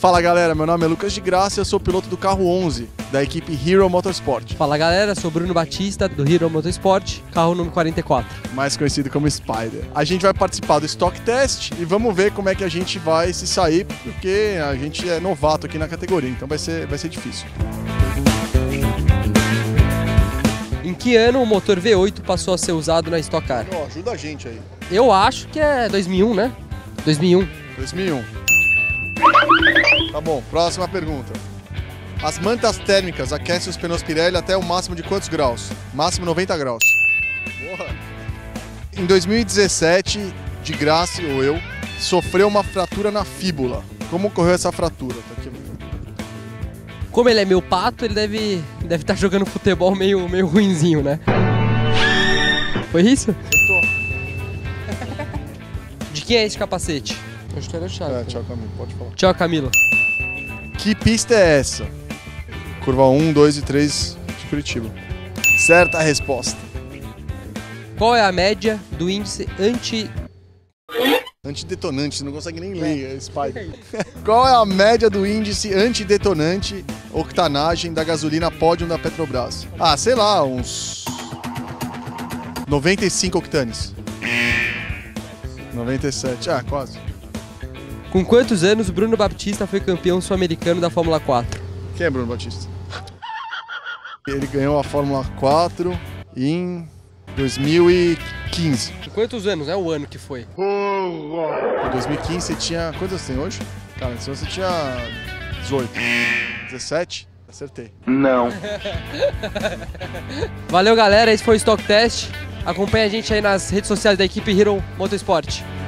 Fala galera, meu nome é Lucas de Graça e eu sou piloto do carro 11 da equipe Hero Motorsport. Fala galera, sou Bruno Batista do Hero Motorsport, carro número 44. Mais conhecido como Spider. A gente vai participar do Stock Test e vamos ver como é que a gente vai se sair, porque a gente é novato aqui na categoria, então vai ser difícil. Em que ano o motor V8 passou a ser usado na Stock Car? Oh, ajuda a gente aí. Eu acho que é 2001, né? 2001. 2001. Tá bom, próxima pergunta. As mantas térmicas aquecem os pneus Pirelli até o máximo de quantos graus? Máximo 90 graus. Porra. Em 2017, de Graça ou eu, sofreu uma fratura na fíbula. Como ocorreu essa fratura? Tá aqui. Como ele é meu pato, ele deve estar jogando futebol meio ruinzinho, né? Foi isso? Acertou. De quem é esse capacete? Acho que era o Thiago. Tchau, Camilo, pode falar. Tchau, Camila. Que pista é essa? Curva 1, 2 e 3 de Curitiba. Certa a resposta. Qual é a média do índice Antidetonante, você não consegue nem ler, Spider. Qual é a média do índice antidetonante octanagem da gasolina Podium da Petrobras? Ah, sei lá, uns 95 octanes. 97, quase. Com quantos anos Bruno Batista foi campeão sul-americano da Fórmula 4? Quem é Bruno Batista? Ele ganhou a Fórmula 4 em 2015. Com quantos anos? É o ano que foi. Em 2015 você tinha... Quantos você tem hoje? Cara, então você tinha 18. 17? Acertei. Não. Valeu, galera. Esse foi o Stock Test. Acompanha a gente aí nas redes sociais da equipe Hero Motorsport.